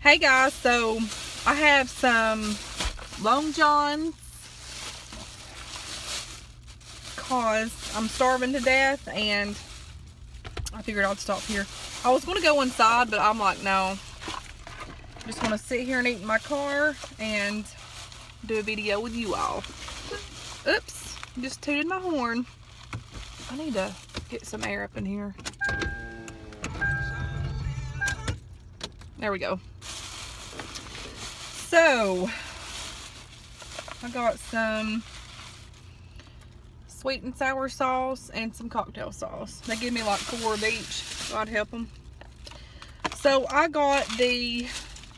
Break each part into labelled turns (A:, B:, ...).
A: Hey guys, so I have some Long Johns cause I'm starving to death and I figured I'd stop here. I was going to go inside, but I'm like, no. I'm just going to sit here and eat in my car and do a video with you all. Oops, just tooted my horn. I need to get some air up in here. There we go. So, I got some sweet and sour sauce and some cocktail sauce. They give me like 4 of each. God help them. So, I got the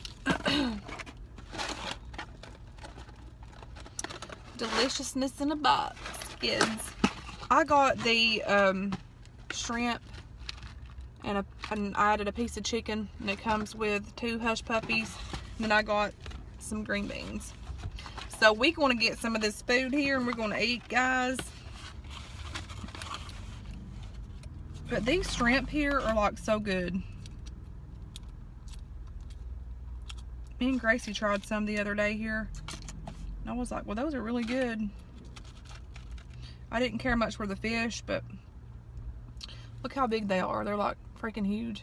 A: deliciousness in a box, kids. I got the shrimp and I added a piece of chicken, and it comes with 2 hush puppies. And then I got some green beans. So we're going to get some of this food here and we're going to eat, guys. But these shrimp here are like so good. Me and Gracie tried some the other day here. And I was like, well, those are really good. I didn't care much for the fish, but look how big they are. They're like freaking huge.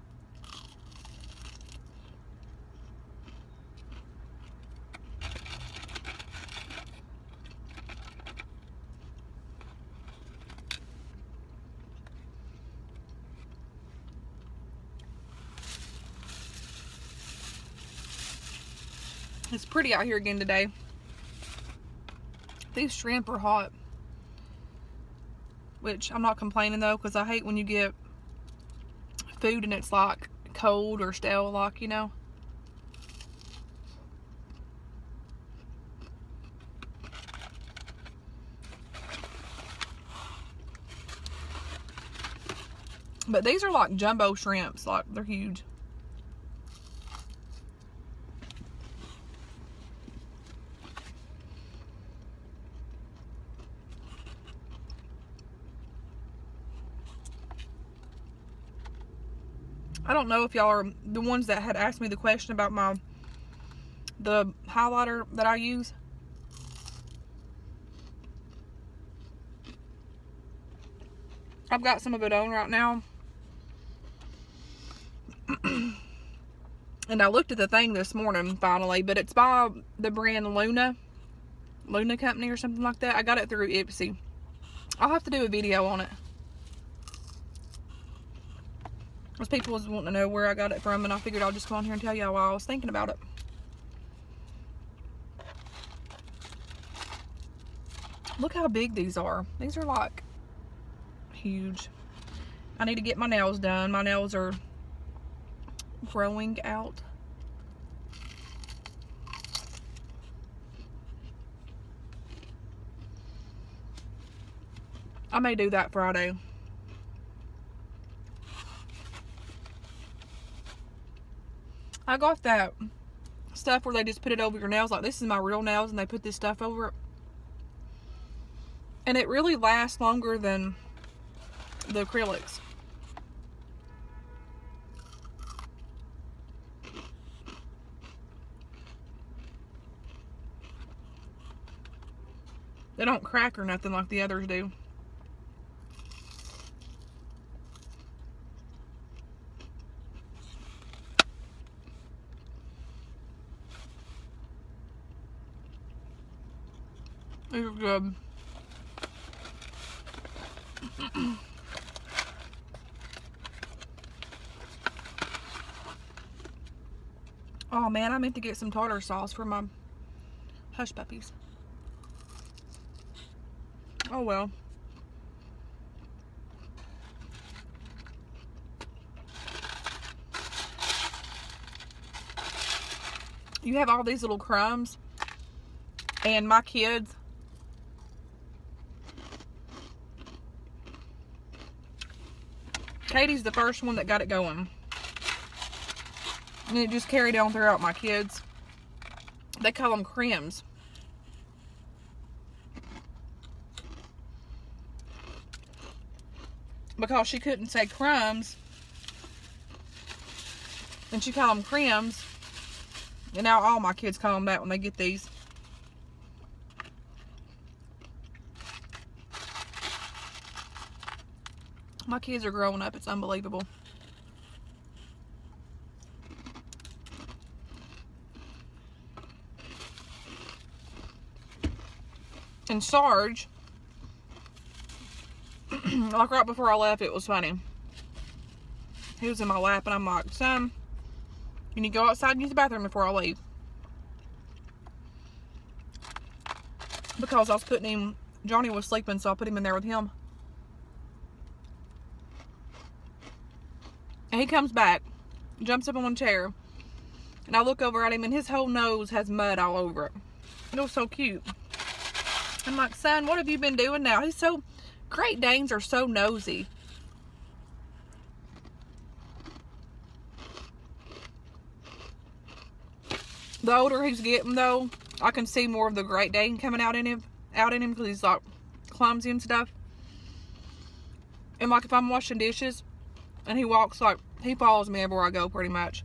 A: It's pretty out here again today. These shrimp are hot. Which I'm not complaining though, because I hate when you get food and it's like cold or stale, like, you know. But these are like jumbo shrimps, like they're huge. I don't know if y'all are the ones that had asked me the question about the highlighter that I use. I've got some of it on right now. And I looked at the thing this morning finally, but it's by the brand Luna Company or something like that. I got it through Ipsy. I'll have to do a video on it. Because people was wanting to know where I got it from, and I figured I'll just come on here and tell y'all while I was thinking about it. Look how big these are. These are like huge. I need to get my nails done. My nails are growing out. I may do that Friday. I got that stuff where they just put it over your nails. Like, this is my real nails and they put this stuff over it. And it really lasts longer than the acrylics. They don't crack or nothing like the others do. These are good. Oh man, I meant to get some tartar sauce for my hush puppies. Oh well. You have all these little crumbs, and my kids, Katie's the first one that got it going. And it just carried on throughout my kids. They call them crumbs. because she couldn't say crumbs, and she called them crims, And now all my kids call them that when they get these. My kids are growing up. It's unbelievable. And Sarge, like right before I left, it was funny. He was in my lap and I'm like, son, you need to go outside and use the bathroom before I leave. Because I was putting him, Johnny was sleeping, so I put him in there with him. And he comes back, jumps up on one chair, and I look over at him and his whole nose has mud all over it. It was so cute. I'm like, son, what have you been doing now? He's so, Great Danes are so nosy. The older he's getting though, I can see more of the Great Dane coming out in him because he's like clumsy and stuff. And like if I'm washing dishes and he walks, like he follows me everywhere I go pretty much.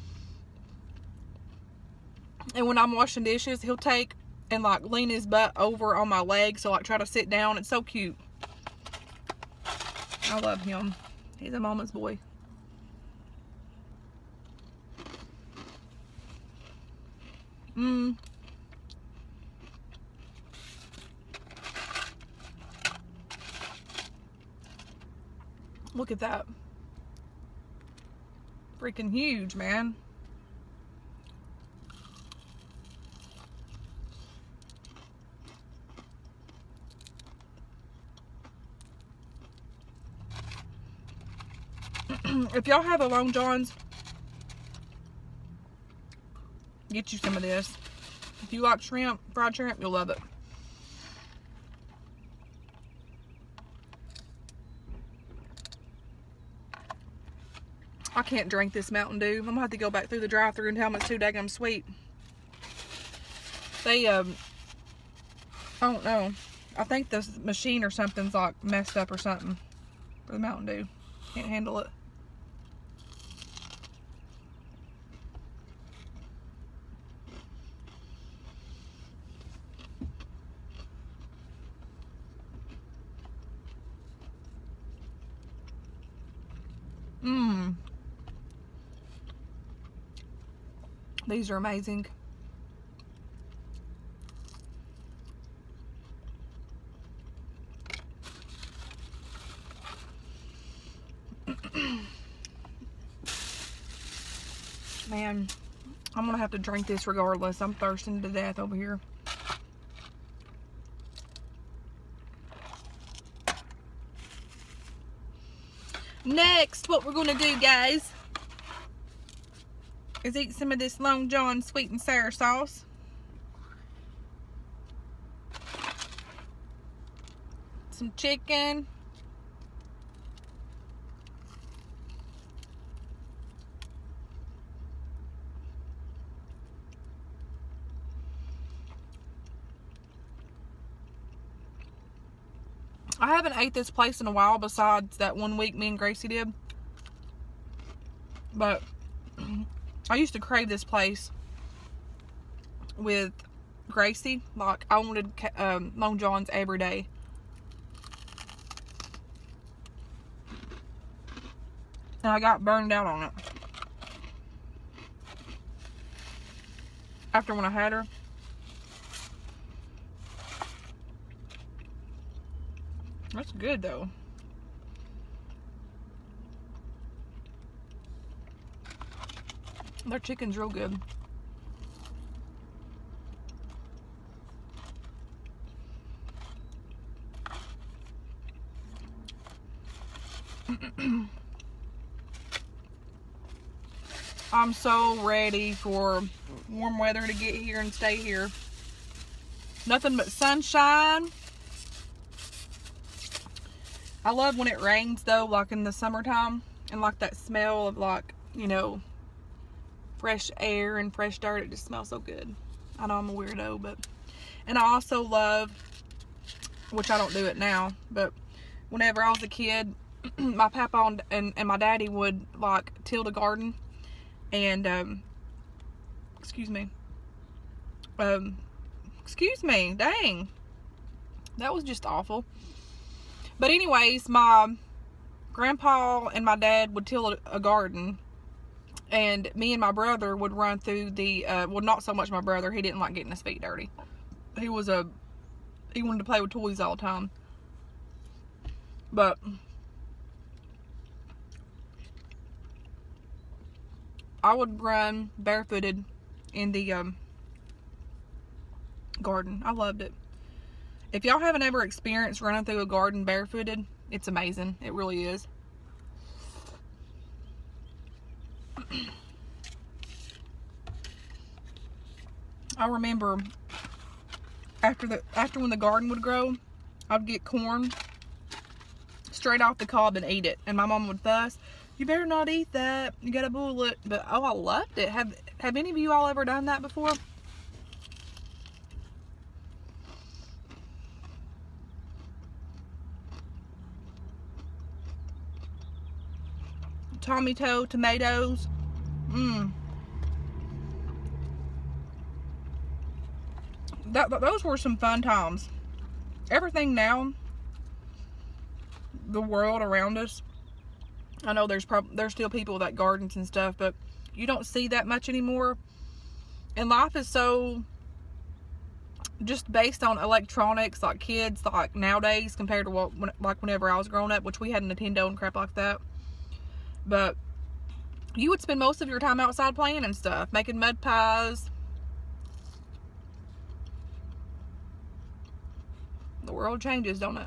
A: And when I'm washing dishes, he'll take and like lean his butt over on my leg, so like try to sit down. It's so cute. I love him. He's a mama's boy. Look at that. Freaking huge, man. If y'all have a Long John's, get you some of this. If you like shrimp, fried shrimp, you'll love it. I can't drink this Mountain Dew. I'm gonna have to go back through the drive-thru and tell them it's too daggum sweet. They, I don't know. I think the machine or something's like messed up or something for the Mountain Dew. Can't handle it. These are amazing. Man, I'm gonna have to drink this regardless. I'm thirsting to death over here. Next, what we're gonna do, guys, is eat some of this Long John sweet and sour sauce. Some chicken. I haven't ate this place in a while besides that one week me and Gracie did. But I used to crave this place with Gracie. Like, I wanted Long John's every day. And I got burned out on it. After when I had her. That's good though. Their chicken's real good. I'm so ready for warm weather to get here and stay here. Nothing but sunshine. I love when it rains though, like in the summertime, and like that smell of, like, you know, fresh air and fresh dirt. It just smells so good. I know I'm a weirdo, but, and I also love, which I don't do it now, but whenever I was a kid, my papa and my daddy would like till the garden, and excuse me. Excuse me, dang. That was just awful. But anyways, my grandpa and my dad would till a garden. And me and my brother would run through the, well, not so much my brother. He didn't like getting his feet dirty. He wanted to play with toys all the time. But I would run barefooted in the garden. I loved it. If y'all haven't ever experienced running through a garden barefooted, it's amazing. It really is. I remember after when the garden would grow, I'd get corn straight off the cob and eat it, and my mom would fuss, "You better not eat that. You gotta boil it." But oh, I loved it. Have any of you all ever done that before? Tomato, tomatoes. Those were some fun times. Everything now, the world around us, I know there's still people that gardens and stuff, but you don't see that much anymore. And life is so just based on electronics, like kids, like nowadays compared to whenever I was growing up, which we had a Nintendo and crap like that. But you would spend most of your time outside playing and stuff, making mud pies. The world changes, don't it?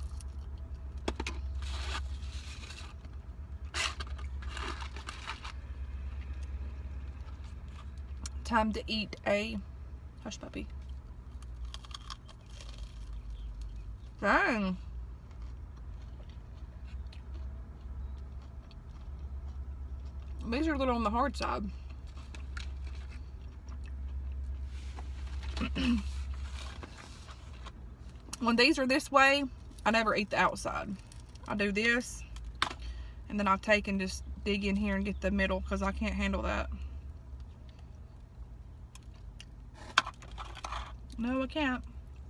A: Time to eat a hush puppy. Dang. These are a little on the hard side. When these are this way, I never eat the outside. I do this, and then I take and just dig in here and get the middle, because I can't handle that. No, I can't.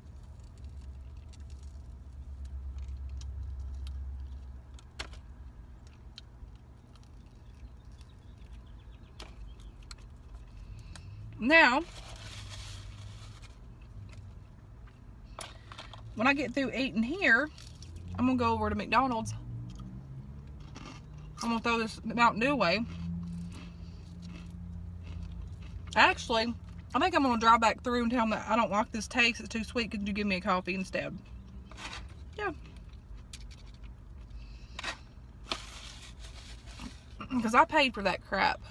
A: Now, when I get through eating here, I'm gonna go over to McDonald's. I'm gonna throw this Mountain Dew away. Actually, I think I'm gonna drive back through and tell them that I don't like this taste, it's too sweet, could you give me a coffee instead? Yeah. Because I paid for that crap.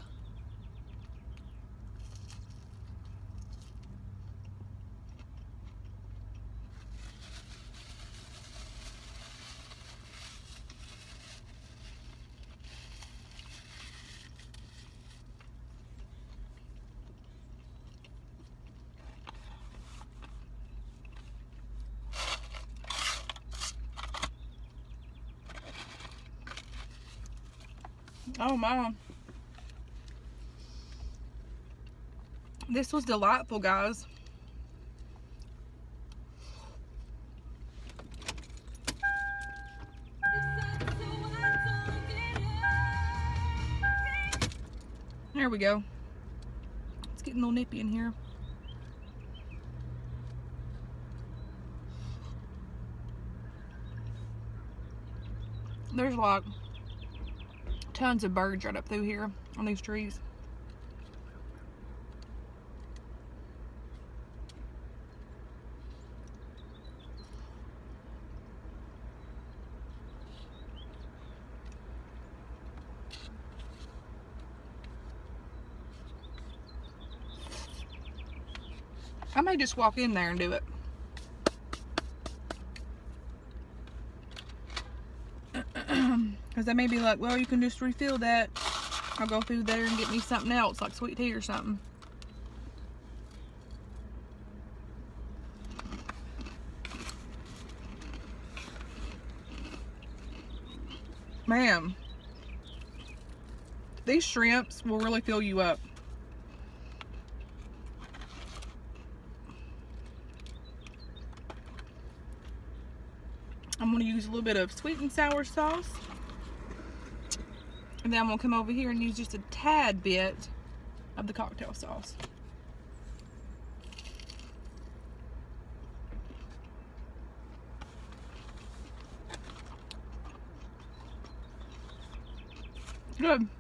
A: Oh my. This was delightful, guys. There we go. It's getting a little nippy in here. There's like tons of birds right up through here on these trees. I may just walk in there and do it. Because they may be like, well, you can just refill that. I'll go through there and get me something else, like sweet tea or something. Man, these shrimps will really fill you up. I'm going to use a little bit of sweet and sour sauce. And then I'm going to come over here and use just a tad bit of the cocktail sauce. Good.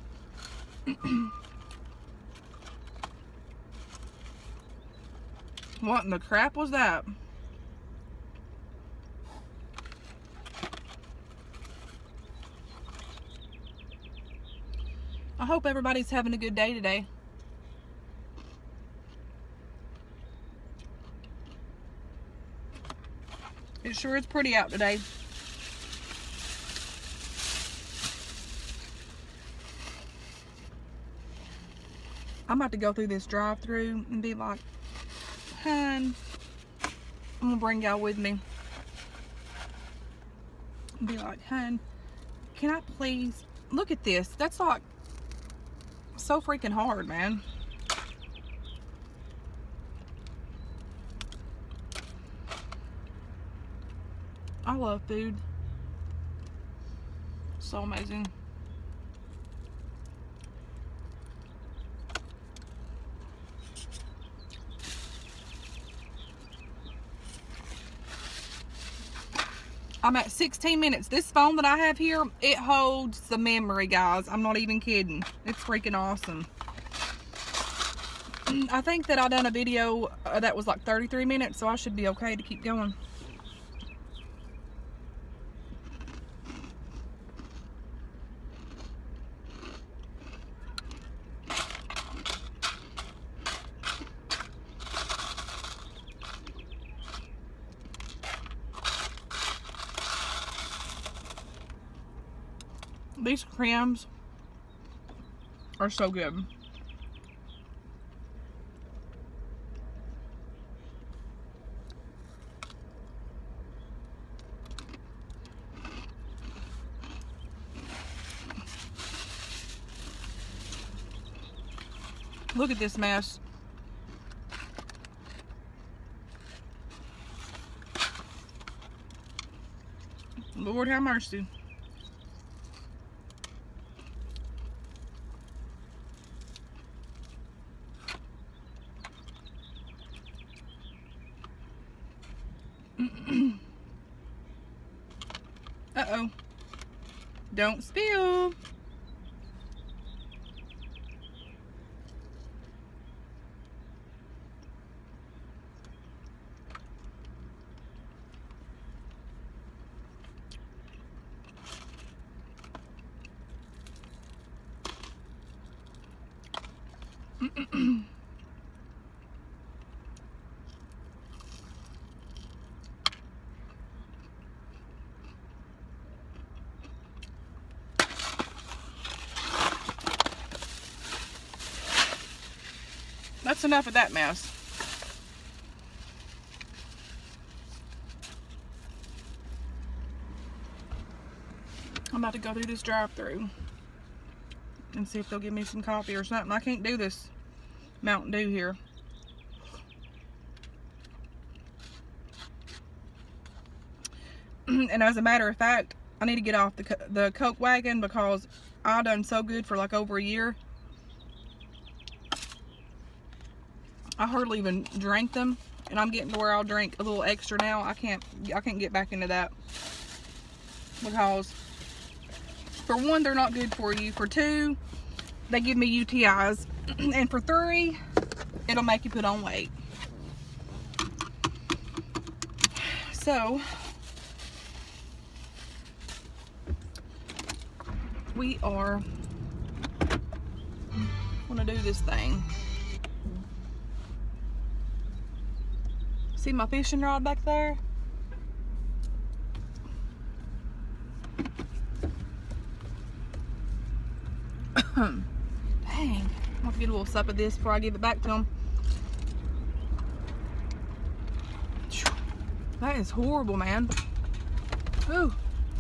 A: What in the crap was that? I hope everybody's having a good day today. It sure is pretty out today. I'm about to go through this drive-through and be like, hun, I'm gonna bring y'all with me. And be like, hun, can I please look at this? That's like so freaking hard, man. I love food. So amazing. I'm at 16 minutes. This phone that I have here, it holds the memory, guys. I'm not even kidding. It's freaking awesome. I think that I done a video that was like 33 minutes, so I should be okay to keep going. These crayons are so good. Look at this mess. Lord have mercy. Uh-oh. Don't spill. That's enough of that mess. I'm about to go through this drive-through and see if they'll give me some coffee or something. I can't do this Mountain Dew here. And as a matter of fact, I need to get off the Coke wagon because I done so good for like over a year. I hardly even drank them, and I'm getting to where I'll drink a little extra now. I can't get back into that because for one, they're not good for you. For two, they give me UTIs, and for three, it'll make you put on weight. So we are gonna do this thing. See my fishing rod back there? Dang. I'm gonna get a little sup of this before I give it back to him. That is horrible, man. Ooh.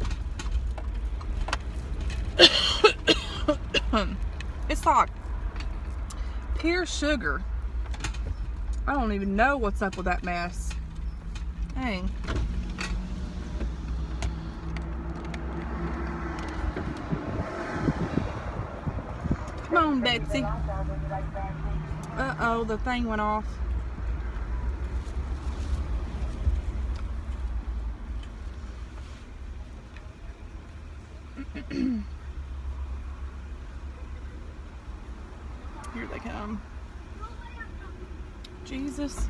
A: It's like pure sugar. I don't even know what's up with that mess. Dang. on, Betsy. Uh-oh, the thing went off. Here they come. Jesus.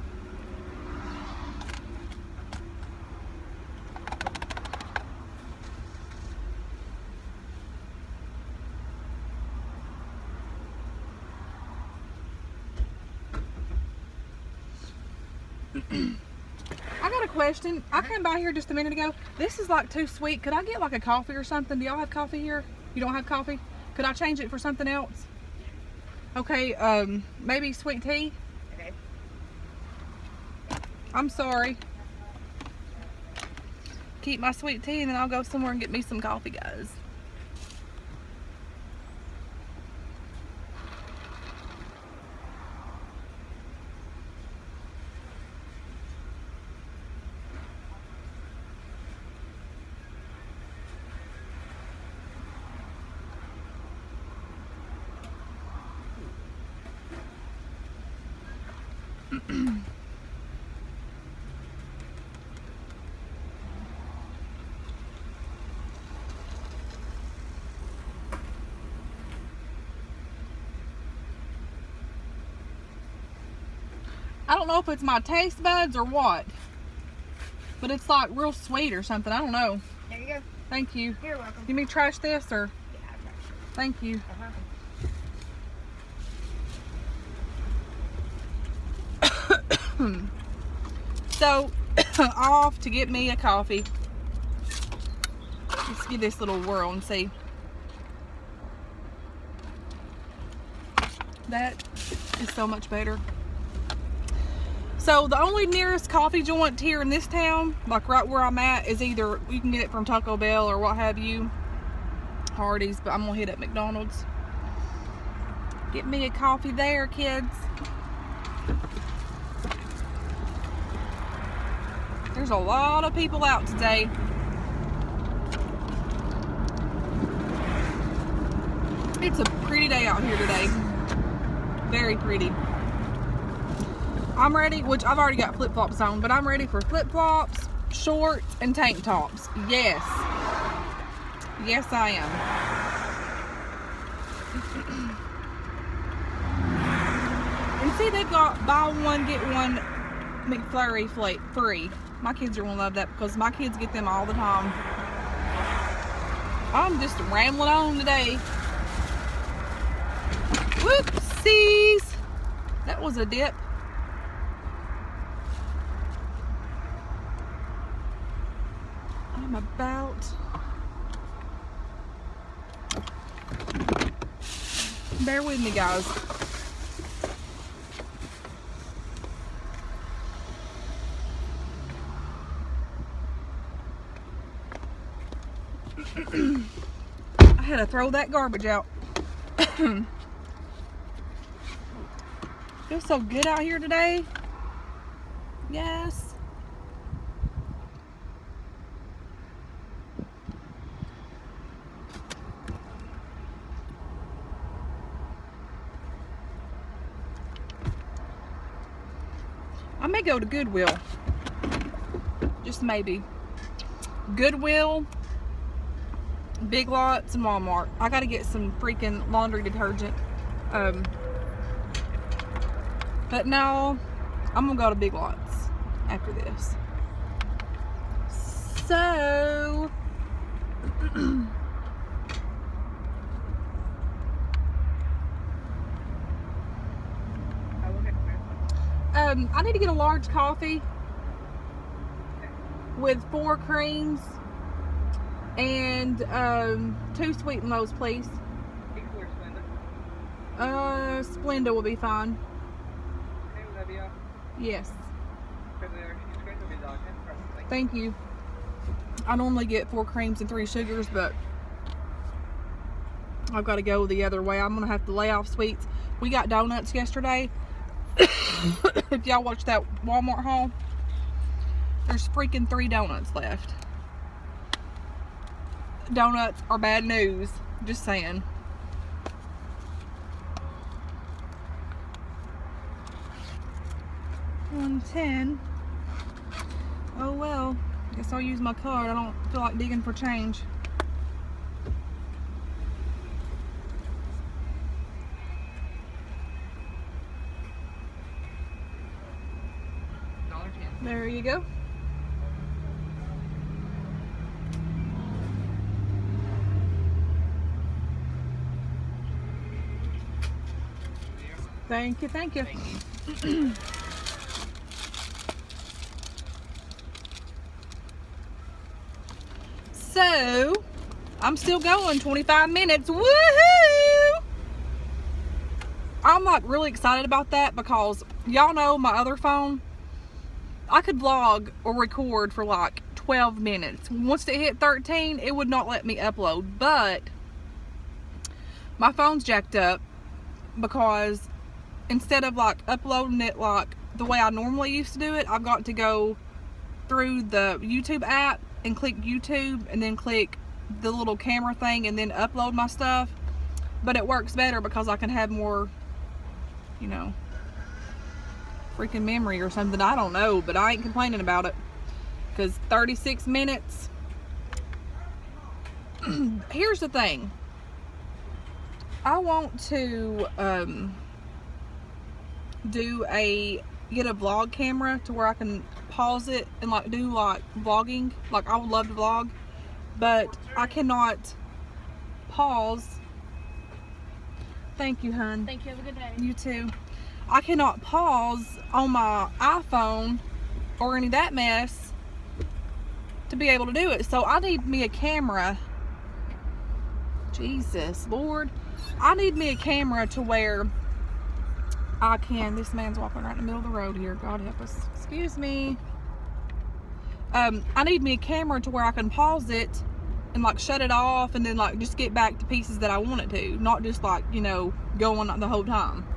A: I got a question. I came by here just a minute ago. This is like too sweet. Could I get like a coffee or something? Do y'all have coffee here? You don't have coffee? Could I change it for something else? Okay, maybe sweet tea?
B: Okay.
A: I'm sorry. Keep my sweet tea and then I'll go somewhere and get me some coffee, guys. I don't know if it's my taste buds or what, but it's like real sweet or something. I don't know.
B: There you go.
A: Thank you.
B: You're welcome.
A: You mean trash this or?
B: Yeah, I'll trash it.
A: Thank you. So, off to get me a coffee. Let's give this a little whirl and see. That is so much better. So the only nearest coffee joint here in this town, like right where I'm at, is either you can get it from Taco Bell or what have you, Hardee's, but I'm gonna hit up McDonald's. Get me a coffee there, kids. There's a lot of people out today. It's a pretty day out here today. Very pretty. I'm ready, which I've already got flip-flops on, but I'm ready for flip-flops, shorts, and tank tops. Yes. Yes, I am. And see, they've got buy one, get one McFlurry free. My kids are gonna love that because my kids get them all the time. I'm just rambling on today. Whoopsies. That was a dip. I'm about... Bear with me, guys. I had to throw that garbage out. Feels so good out here today. Yes. I may go to Goodwill. Just maybe. Goodwill, Big Lots, and Walmart. I gotta get some freaking laundry detergent. But no, I'm gonna go to Big Lots after this. So, I need to get a large coffee with 4 creams and 2 sweet and lows, please. Splenda will be fine. Yes. Thank you. I normally get 4 creams and 3 sugars, but I've got to go the other way. I'm gonna have to lay off sweets. We got donuts yesterday. If y'all watched that Walmart haul, there's freaking 3 donuts left. Donuts are bad news. Just saying. $1.10. Oh well, guess I'll use my card. I don't feel like digging for change.
B: $1.10.
A: There you go. Thank you, thank you.
B: Thank you.
A: So, I'm still going, 25 minutes. Woohoo! I'm like really excited about that because y'all know my other phone, I could vlog or record for like 12 minutes. Once it hit 13, it would not let me upload. But my phone's jacked up because instead of like uploading it like the way I normally used to do it, I've got to go through the YouTube app and click YouTube and then click the little camera thing and then upload my stuff. But it works better because I can have more, you know, freaking memory or something. I don't know, but I ain't complaining about it because 36 minutes. Here's the thing. I want to get a vlog camera to where I can pause it and like do like vlogging. Like I would love to vlog, but I cannot pause. Thank you, hun.
C: Thank you. Have a good day.
A: You too. I cannot pause on my iPhone or any of that mess to be able to do it. So I need me a camera. Jesus, Lord. I need me a camera to where I can. This man's walking right in the middle of the road here. God help us. Excuse me. I need me a camera to where I can pause it and like shut it off and then like just get back to pieces that I want it to. Not just like, you know, going the whole time.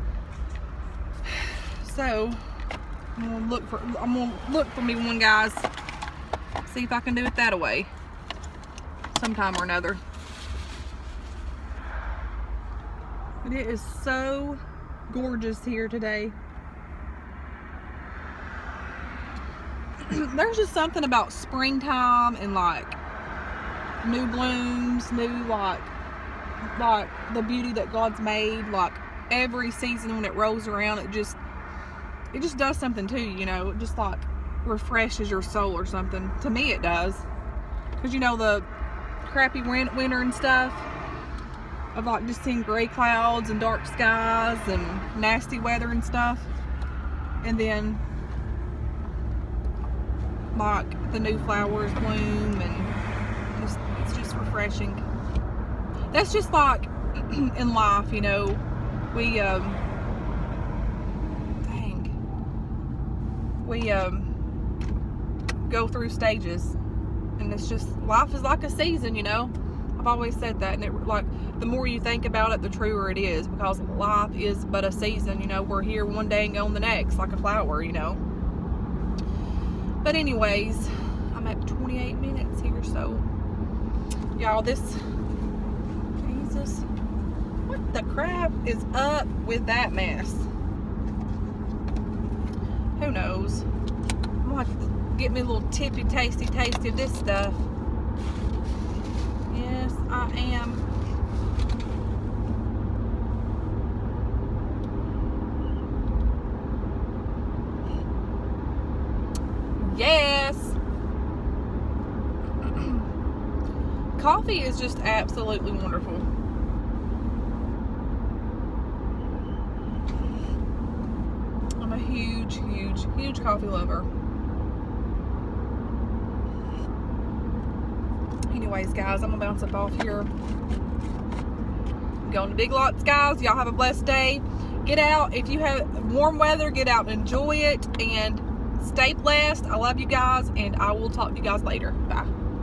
A: So I'm gonna look for me one, guys. See if I can do it that way sometime or another. But it is so gorgeous here today. There's just something about springtime and like new blooms, new like the beauty that God's made. Like every season when it rolls around, it just does something to you, you know. It just like refreshes your soul or something. To me it does, because you know the crappy winter and stuff of like just seeing gray clouds and dark skies and nasty weather and stuff, and then like the new flowers bloom and it's just refreshing. That's just like in life, you know. We go through stages, and it's just, life is like a season, you know. I've always said that, and it, like, the more you think about it, the truer it is, because life is but a season, you know. We're here one day and gone the next, like a flower, you know. But anyways, I'm at 28 minutes here, so y'all, this, Jesus, what the crap is up with that mess? Who knows? I'm gonna have to get me a little tippy tasty of this stuff. Yes, I am. Yes. Coffee is just absolutely wonderful. I'm a huge coffee lover. Anyways, guys, I'm gonna bounce up off here. Going to Big Lots, guys. Y'all have a blessed day. Get out. If you have warm weather, get out and enjoy it. And stay blessed. I love you guys, and I will talk to you guys later. Bye.